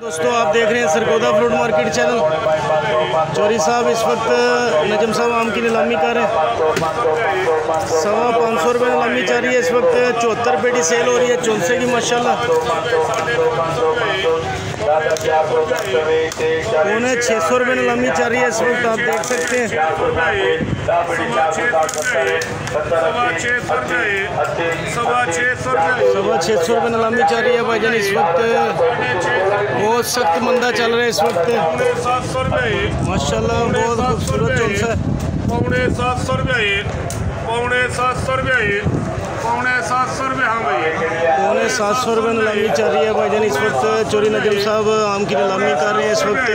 दोस्तों आप देख रहे हैं सरगोदा फ्रूट मार्केट चैनल। चौरी साहब इस वक्त नजम साहब आम की नीलामी कर रहे हैं। 550 रुपये नीलामी चल रही है इस वक्त। 74 पेटी सेल हो रही है चौंसे की माशाल्लाह। 600 रुपये नीलामी चल रही है इस वक्त, आप देख सकते हैं। 650 रुपये नीलामी चल रही है भाईजान इस वक्त। बहुत सख्त मंदा चल रहा है इस वक्त माशाल्लाह। बहुत खूबसूरत चौंसा है। 750 रुपये, 750 रुपये, 750 रुपये। हाँ भाई 750 रुपये नीलामी चल रही है भाईजान इस वक्त। चोरी नजम साहब आम की नीलामी कर रहे हैं इस वक्त।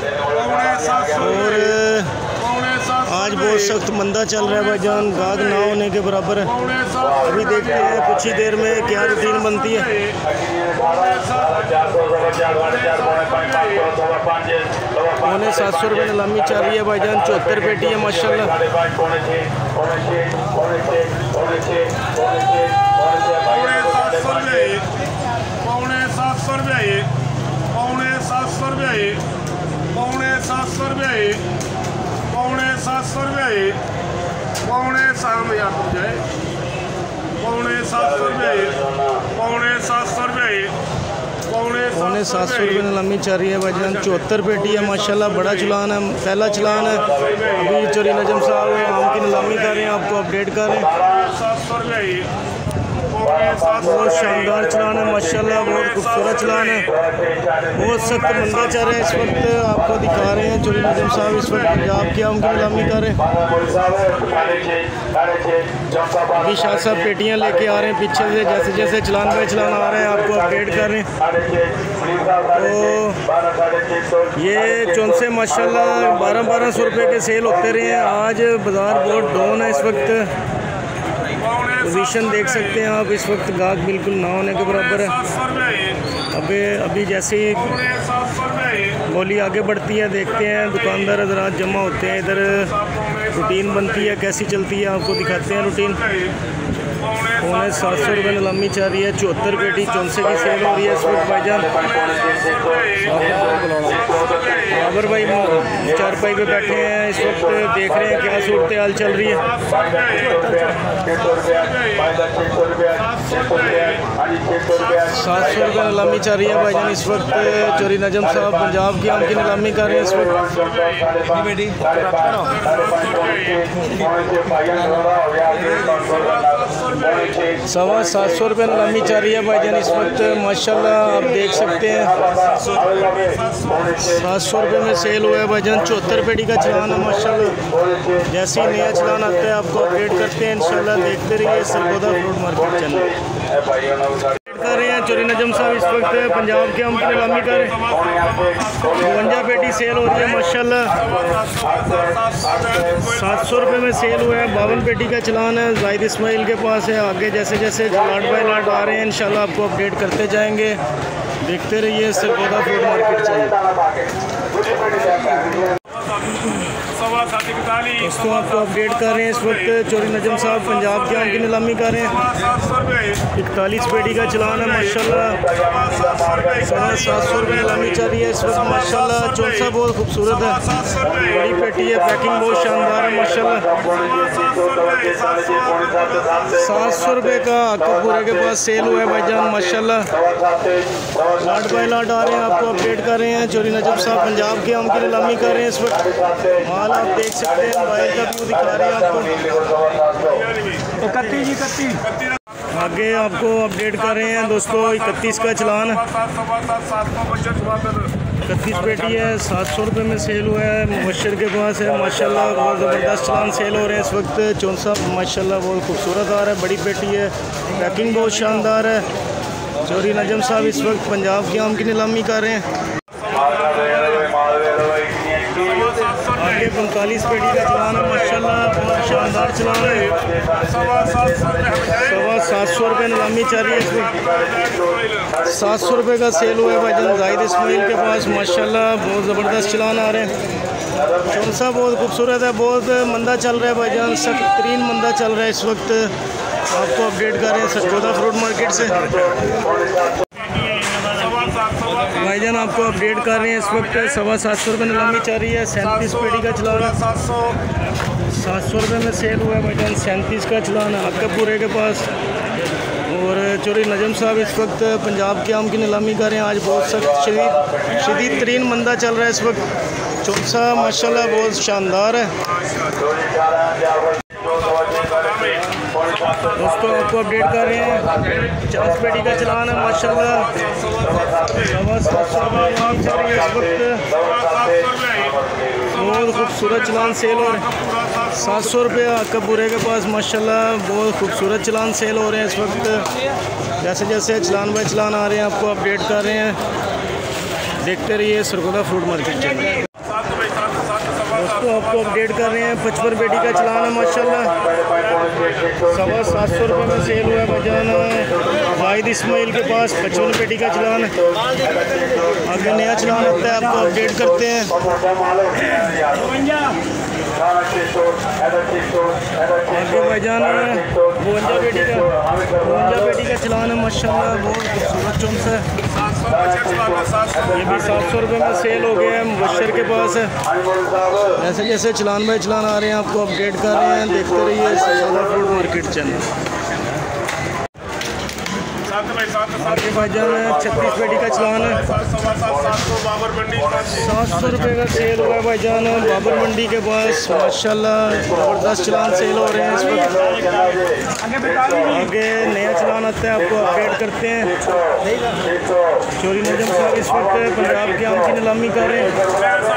और आज बहुत सख्त मंदा चल रहा है भाईजान, गाहक ना होने के बराबर है। अभी देखते हैं कुछ ही देर में क्या रूटीन बनती है। 750 रुपये नीलामी चल रही है भाईजान। 74 पेटी है माशाल्लाह। 750 रुपये, 750 रुपये, 750 रुपये, 750 रुपये, 750 रुपये, 700 रुपये नीलामी चल रही है भाईजान। 74 पेटी है माशाल्लाह। बड़ा चलान है, पहला चलान है। अभी चोरी नजम साहब आम की नीलामी कर रहे हैं, आपको अपडेट कर रहे हैं। बहुत शानदार चलान है माशाल्लाह, बहुत खूबसूरत चलान है। बहुत सख्त मंदा चल रहा है इस वक्त, आपको दिखा रहे हैं। चोरी नजम साहब इस वक्त पंजाब की आम की नीलामी कर रहे हैं। अभी शाह साहब पेटियाँ लेके आ रहे हैं पीछे से, जैसे जैसे चलान पे चलान आ रहे हैं आपको अपडेट कर रहे हैं। तो ये चौंसे माशाल्लाह 1200 रुपये के सेल होते रहे हैं। आज बाज़ार बहुत डाउन है इस वक्त। पोजीशन देख सकते हैं आप, इस वक्त गाहक बिल्कुल ना होने के बराबर है। अभी जैसे ही बोली आगे बढ़ती है देखते हैं, दुकानदार हज़रात जमा होते हैं इधर, रूटीन बनती है कैसी चलती है आपको दिखाते हैं रूटीन। 750 रुपये नीलामी चल रही है। 74 पेटी चौंसे की सेल हो रही है इस वक्त भाईजान। बाबर भाई चारपाई पे बैठे हैं इस वक्त, देख रहे हैं क्या सूरत हाल चल रही है। 700 रुपये नीलामी चल रही है भाईजान इस वक्त। चोरी नजम साहब पंजाब की आम की नीलामी कर रहे हैं इस वक्त। 750 रुपये नीलामी चल रही है भाईजान इस वक्त माशाल्लाह, आप देख सकते हैं। 700 रुपये में सेल हुआ है भाईजान। 74 पेटी का चलान है माशाल्लाह। जैसे ही नया चलान आता है आपको अपडेट करते हैं इंशाल्लाह। देखते रहिए सरगोदा फ्रूट मार्केट चैनल। कर रहे हैं चोरी नजम साहब इस वक्त पंजाब के आम की नीलामी कर रहे हैं। 52 पेटी सेल हो रही है माशाल्लाह। 700 रुपये में सेल हुआ है। 52 पेटी का चलान है, जाहिद इस्माइल के पास है। आगे जैसे जैसे लाट बाय लाट आ रहे हैं इंशाल्लाह आपको अपडेट करते जाएंगे। देखते रहिए सरगोदा फ्रूट मार्केट चैनल। दोस्तों आपको अपडेट कर रहे हैं इस वक्त। चोरी नजम साहब पंजाब के आम की नीलामी कर रहे हैं। 41 पेटी का चलान है माशाल्लाह। 750 रुपये नीलामी चल रही है इस वक्त माशाल्लाह। चौंसा बहुत खूबसूरत है, बड़ी पेटी है, पैकिंग बहुत शानदार है माशाल्लाह। 700 रुपये का कपूरे के पास सेल हुआ है भाईजान माशाल्लाह। लाट बाय लाट आ रहे हैं, आपको अपडेट कर रहे हैं। चोरी नजम साहब पंजाब के आम की नीलामी कर रहे हैं इस वक्त। माल आप देख सकते हैं, मोबाइल का व्यू दिखा रहे हैं आपको। 31 आगे आपको अपडेट कर रहे हैं दोस्तों। 31 का चलान 31 पेटी है। 700 रुपये में सेल हुआ है, मुबशर के पास है माशाल्लाह। बहुत ज़बरदस्त चलान सेल हो रहे हैं इस वक्त। चौंसा माशाल्लाह बहुत खूबसूरत आ रहा है, बड़ी पेटी है, पैकिंग बहुत शानदार है। चोरी नजम साहब इस वक्त पंजाब की आम की नीलामी कर रहे हैं। आगे 45 पेटी का चलान है माशाल्लाह, बहुत शानदार चलान है। 750 रुपये नीलामी चल रही है इस वक्त। 700 रुपये का सेल हुआ है भाईजान जाहिद इस्माइल के पास माशाल्लाह। बहुत ज़बरदस्त चलान आ रहे हैं। चौंसा बहुत खूबसूरत है, बहुत मंदा चल रहा है भाईजान, सख्त तरीन मंदा चल रहा है इस वक्त। आपको अपडेट कर रहे हैं सरगोदा फ्रूट मार्केट से। भाईजान आपको अपडेट कर रहे हैं, इस वक्त 750 रुपये नीलामी चल रही है। 37 पेटी का चलान 700 रुपये में सेल हुआ है भाईजान। 37 का चलान अक्कापुरे के पास। और चौधरी नजम साहब इस वक्त पंजाब के आम की नीलामी कर रहे हैं। आज बहुत सख्त शदीद तरीन मंदा चल रहा है इस वक्त। चौसा माशाल्लाह बहुत शानदार है। दोस्तों आपको अपडेट कर रहे हैं, 50 पेटी का चलान है माशाल्लाह। 750 रुपये चल रही है इस वक्त। बहुत खूबसूरत चलान सेल हो रहे हैं। 700 रुपये अक्कापुरे के पास माशाल्लाह बहुत खूबसूरत चलान सेल हो रहे हैं इस वक्त। जैसे जैसे चलान बाय चलान आ रहे हैं आपको अपडेट कर रहे हैं। देखते रहिए सरगोदा फ्रूट मार्केट चैनल। दोस्तों आपको अपडेट कर रहे हैं, 55 पेटी का चलान है माशाल्लाह। 750 रुपये में सेल हुआ है भाईजान। वाहिद इस्माइल के पास 55 पेटी का चलान है। आगे नया चलान होता है आपको अपडेट करते हैं। आगे भाईजान 52 पेटी का चलान है माशाल्लाह। बहुत खूबसूरत चौंस है। ये भी 700 रुपये में सेल हो गया है मुबशर के पास है। जैसे जैसे चलान बाय चलान आ रहे हैं आपको अपडेट कर रहे हैं। देखते रहिए सरगोदा फ्रूट मार्केट चैनल। आगे भाईजान 36 पेटी का चलान है। 700 रुपये का सेल हुआ है भाईजान बाबर मंडी के पास माशाल्लाह। ज़बरदस्त चलान सेल हो रहे हैं इस वक्त। आगे नया चलान आता है आपको अपडेट करते हैं। चौधरी नजम साहब इस वक्त पंजाब के आम की नीलामी कर रहे हैं।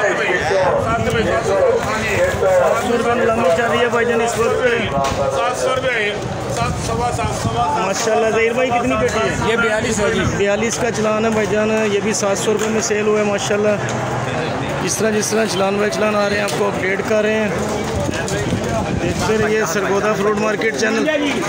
700 रुपये नीलामी चल रही है भाईजान इस वक्त। 700 रुपये माशाल्लाह। ज़हीर भाई कितनी पेटी है? ये 42 है जी। 42 का चलान है भाईजान। ये भी 700 रुपये में सेल हुआ है माशाल्लाह। जिस तरह चलान बाय चलान आ रहे हैं आपको अपडेट कर रहे हैं। देखते रहिए सरगोदा फ्रूट मार्केट चैनल।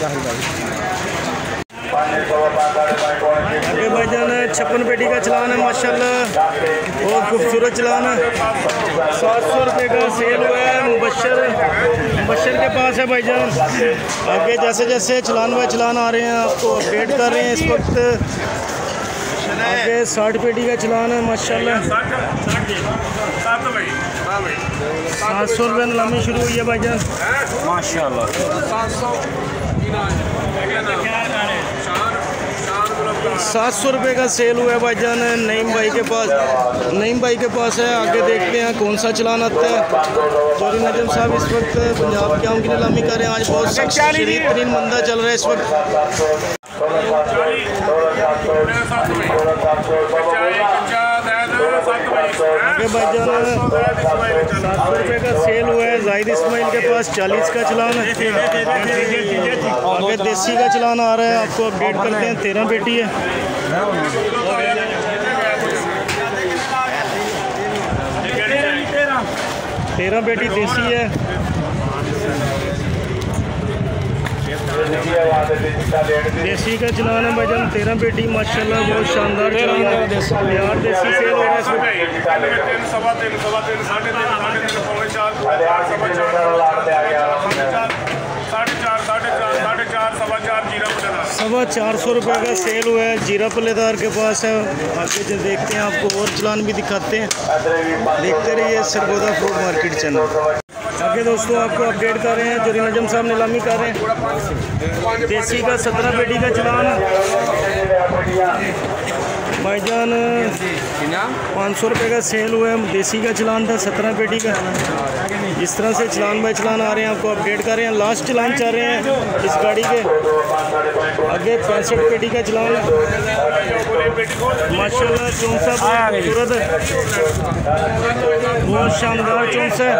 आगे भाईजान 56 पेटी का चलान है माशाल्लाह। बहुत खूबसूरत चलान है। 700 रुपये का सेल हुआ है मुबशर के पास है भाईजान। आगे जैसे जैसे चलान बाय चलान आ रहे हैं आपको अपडेट कर रहे हैं इस वक्त। आगे 60 पेटी का चलान है माशाल्लाह। 700 रुपये नीलामी शुरू हुई है भाईजान माशाल्लाह। 700 रुपये का सेल हुआ है भाईजान नईम भाई के पास है। आगे देखते हैं कौन सा चलान आता है। चौधरी नजम साहब इस वक्त पंजाब के आम की नीलामी कर रहे हैं। आज बहुत शदीद तरीन मंदा चल रहा है इस वक्त। आगे भाईजान 700 रुपये का सेल हुआ है। वाहिद इस्माइल के पास 40 का चलान है। आगे देसी का चलान आ रहा है आपको अपडेट करते हैं। 13 पेटी है। 13 पेटी देसी है। देसी का चलान है भाईजान 13 पेटी माशाल्लाह। बहुत शानदार चलान है। बिहार देसी सेल हो रहा है। सवा 400 रुपये का सेल हुआ है। जीरा पल्लेदार के पास है। आगे जो देखते हैं आपको और चलान भी दिखाते हैं। देखते रहिए सरगोदा फ्रूट मार्केट चैनल। आगे दोस्तों आपको अपडेट कर रहे हैं, चौधरी नजम साहब नीलामी कर रहे हैं। देसी का 17 पेटी का चलान भाईजान 500 रुपये का सेल हुआ है। देसी का चलान था 17 पेटी का। इस तरह से चलान बाय चलान आ रहे हैं आपको अपडेट कर रहे हैं। लास्ट चलान चल रहे हैं इस गाड़ी के। आगे 65 पेटी का चलान माशाल्लाह। चौंसा खूबसूरत है, बहुत शानदार चौंस है।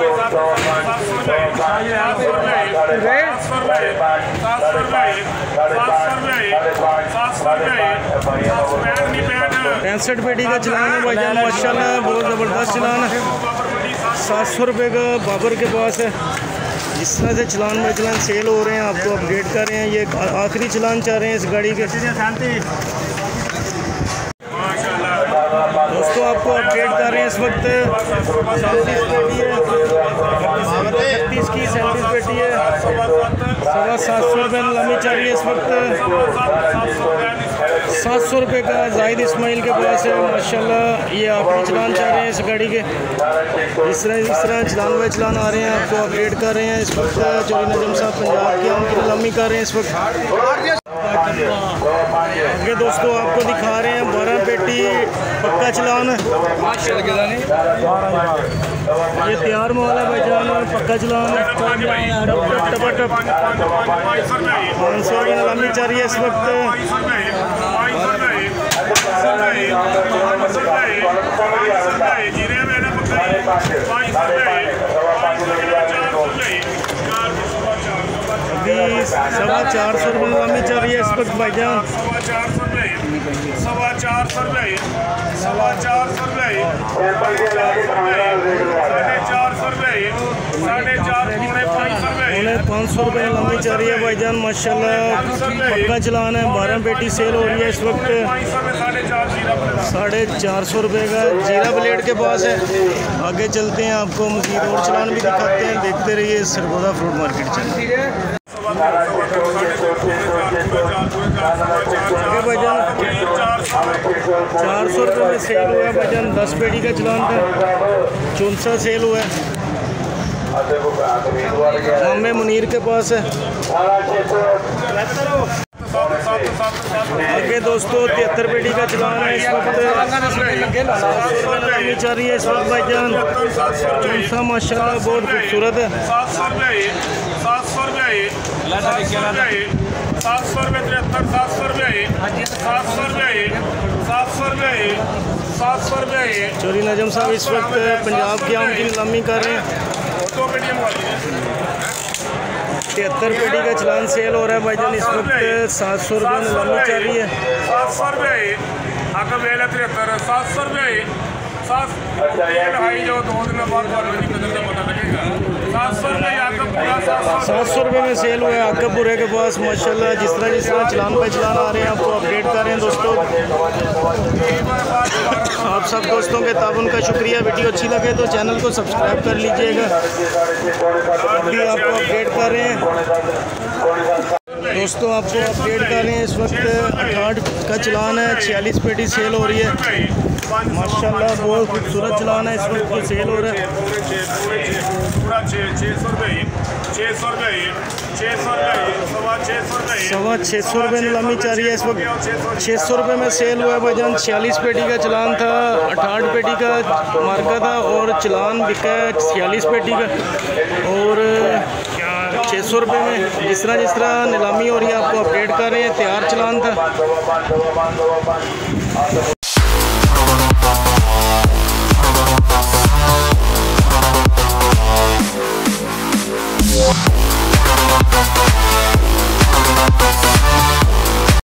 पैंसठ पेटी का चलान है भाईजान माशाल्लाह। बहुत ज़बरदस्त चलान है। 700 रुपये का बाबर के पास है। जिस तरह से चलान बाय चलान सेल हो रहे हैं आपको अपडेट कर रहे हैं। ये आखिरी चलान चाह रहे हैं इस गाड़ी के। दोस्तों दोस्तों आपको अपडेट कर रहे हैं इस वक्त 37 पेटी है, 32 की 37 पेटी है, 750 रुपये नीलामी चल रही है इस वक्त। 700 रुपये का जाहिद इस्माइल के पास है माशाल्लाह। ये आखिरी चलान चाह रहे हैं इस गाड़ी के, इस तरह चलान व चलान आ रहे हैं, आपको अपडेट कर रहे हैं इस वक्त। चोरी नजम साहब पंजाब की आम की नीलामी कर रहे हैं इस वक्त। आगे दोस्तों आपको दिखा रहे हैं 12 पेटी पक्का चलान है, ये तैयार माल है भाईजान, पक्का चलान है। 500 रुपये नीलामी चल रही है इस वक्त। अभी 450 रुपये नीलामी चल रही है इस वक्त भाईजान। 450 रुपये 450 रुपये 500 रुपये नीलामी चल रही है भाईजान माशाल्लाह। पक्का चलान है, 12 पेटी सेल हो रही है इस वक्त। 450 रुपये का जीरा ब्लेड के पास है। आगे चलते हैं, आपको मज़ीद और चलान भी दिखाते हैं, देखते रहिए सरगोदा फ्रूट मार्केट चैनल। भाईजान 400 रुपये में सेल हुआ है भाईजान, 10 पेटी का चलान था, 64 सेल हुआ है। मामे मुनीर के पास है। आगे दोस्तों 73 पेटी का चलान है इस वक्त। नीलामी चल रही है इस वक्त भाईजान। चौंसा माशाल्लाह बहुत खूबसूरत है। 700 रुपये 700 रुपये 700 रुपये 700 रुपये 700 रुपये 700 रुपये 700 रुपये। चोरी नजम साहब इस वक्त पंजाब की आम की नीलामी कर रहे हैं। 73 पेटी का चलान सेल हो रहा है भाईजान इस वक्त। 700 रुपये नीलामी चल रही है। 700 रुपये आगे वेला 73 700 रुपये 7 जो 2 दिन बाद पता लगेगा। 700 रुपये आगे पूरा 700 रुपये में सेल हुआ है आकापुरे के पास माशाल्लाह। जिस तरह चलान पे चलान आ रहे हैं, आपको अपडेट कर रहे हैं दोस्तों। आप सब दोस्तों के ताबन का शुक्रिया। वीडियो अच्छी लगे तो चैनल को सब्सक्राइब कर लीजिएगा। अभी आपको अपडेट कर रहे हैं दोस्तों, आपको अपडेट कर रहे हैं इस वक्त 68 का चलान है, 46 पेटी सेल हो रही है माशाल्लाह। बहुत खूबसूरत चलान है इस वक्त सेल हो रहा है। 600 रुपये नीलामी चल रही है इस वक्त। 600 रुपये में सेल हुआ है भाईजान। 46 पेटी का चलान था, 68 पेटी का मार्का था और चलान बिका है 46 पेटी का। और 600 रुपये में जिस तरह नीलामी हो रही है, आपको अपडेट कर रहे हैं। तैयार चलान था।